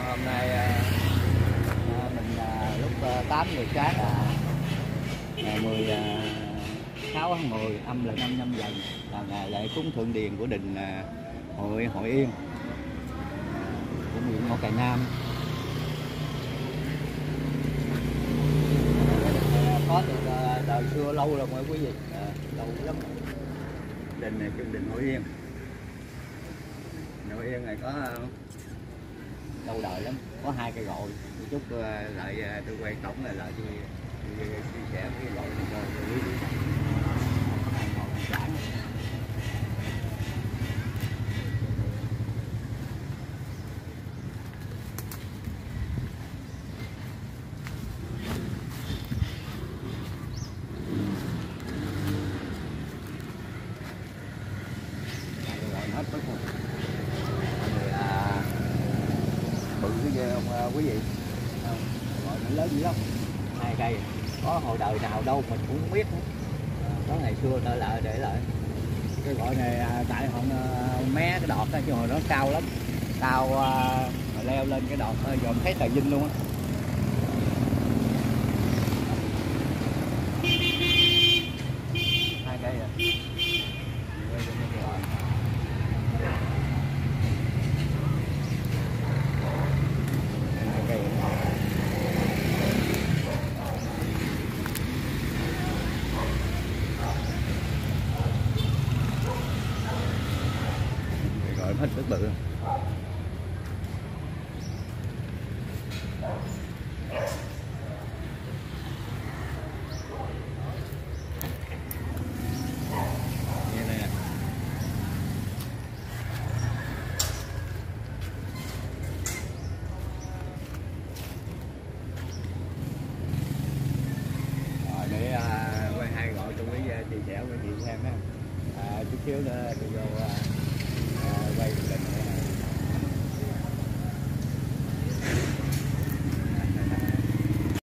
Hôm nay mình lúc 8 giờ sáng ngày 16 tháng 10 âm lịch năm Nhâm Dần là ngày lễ cúng thượng điền của đình Hội Yên của huyện Ngọc Cày Nam. Có từ đời xưa lâu rồi mọi quý vị, lâu lắm. Đình này kêu đình Hội Yên. Hội Yên này có lâu đời lắm, có 2 cây gội. Chút lại tôi quay cổng lại tôi chia sẻ cái gội này cho quý vị. Hết bự cái ghê không quý vị, gọi nó lớn dữ lắm, 2 cây, có hồi đời nào đâu mình cũng không biết nữa. Có ngày xưa ta lại để lại cái gọi này tại họ mé cái đọt đó, chứ hồi đó cao lắm, cao mà leo lên cái đọt dòm thấy Trà Vinh luôn á. Hai cây rồi. Gọi hết rất bự. Như này nè. Rồi để quay 2 gọi cho quý chia sẻ với chị xem á. Chút xíu nữa tôi vô quay lịch